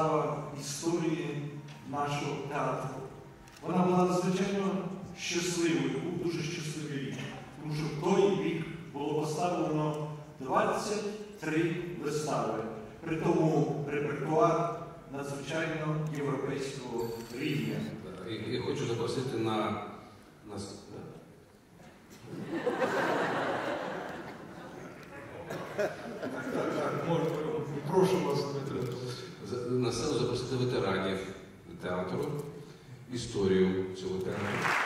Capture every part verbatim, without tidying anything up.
вистава історії нашого театру. Вона була надзвичайно щасливою, був дуже щасливий рік, тому що в той рік було поставлено двадцять три вистави. При тому репертуар надзвичайно європейського рівня. І, і хочу запросити на... на... Прошу вас, на сцену запросити ветеранів театру, історію цього театру.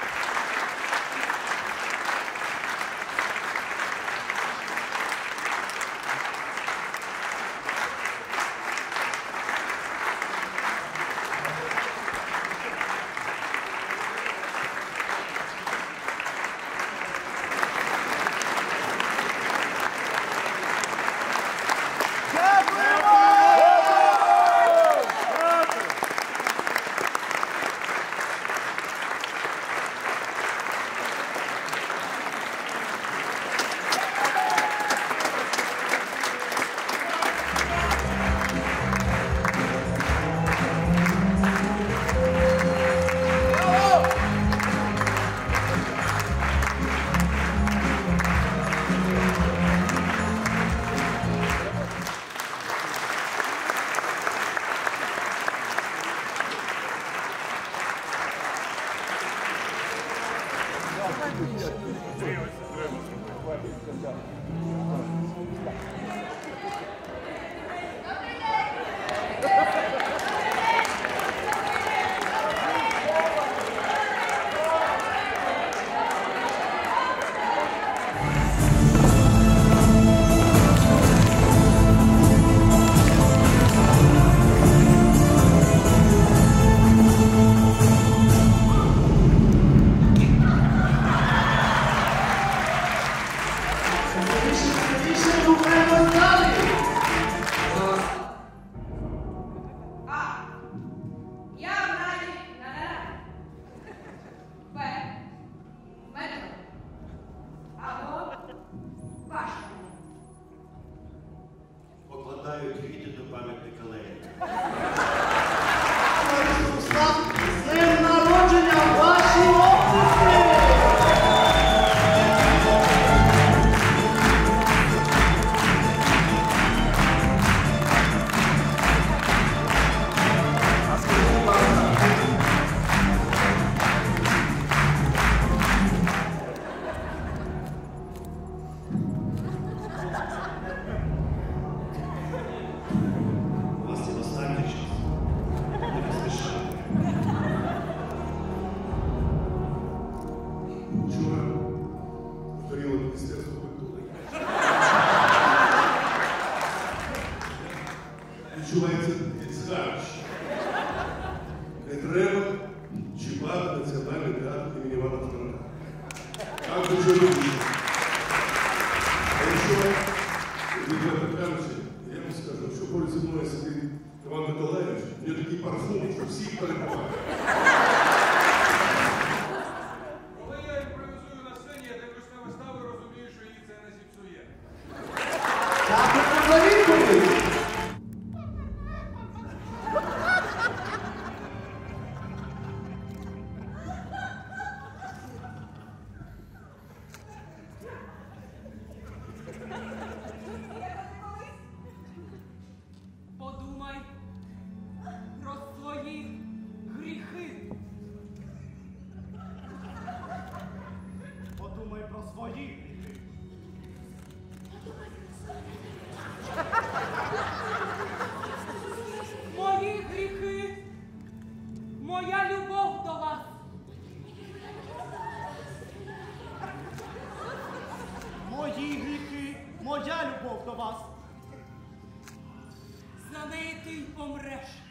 Покладаю квіти до пам'ятника Леніна. З днем народження ваші оплески! Відчувається відзгач. Не треба чіпати Національний театр імені Івана Франка. Так дуже любить. А якщо, відверто кажучи, я вам скажу, що поруч зі мною сидить Іван Миколаївич, у нього такий парфум, що всіх перебуває. Коли я імпровізую на сцені, я дивлюсь на виставу і розумію, що її це не зіпсує. Дякую за відповідь! Подумай про свої гріхи. Подумай про свої гріхи. Мої гріхи. Моя любов до вас. Мої гріхи, моя любов до вас. За неї ти й помреш.